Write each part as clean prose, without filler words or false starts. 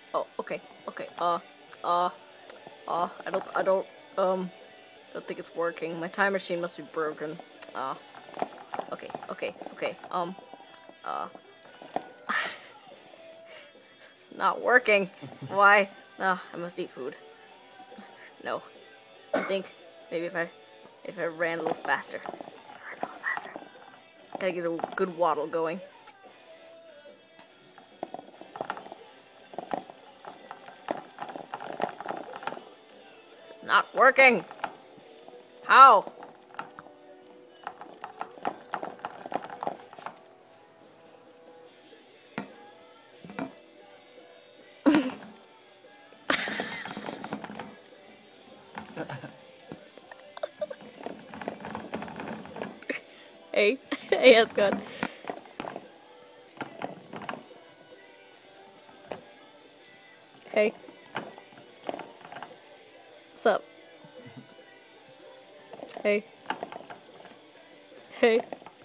Oh, okay, okay. I don't think it's working. My time machine must be broken. Okay, okay, okay. It's not working. Why? I must eat food. No, I think maybe if I ran a little faster. Gotta get a good waddle going. It's not working. How? Hey, hey, that's good. Hey. What's up? Hey. Hey.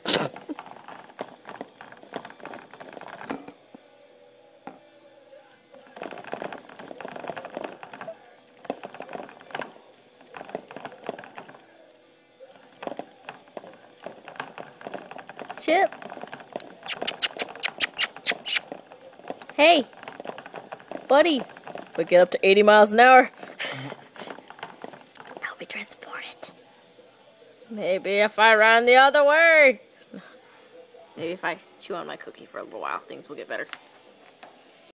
Chip. Hey. Buddy. If we get up to 80 miles an hour, I'll be transported. Maybe if I ran the other way. Maybe if I chew on my cookie for a little while, things will get better.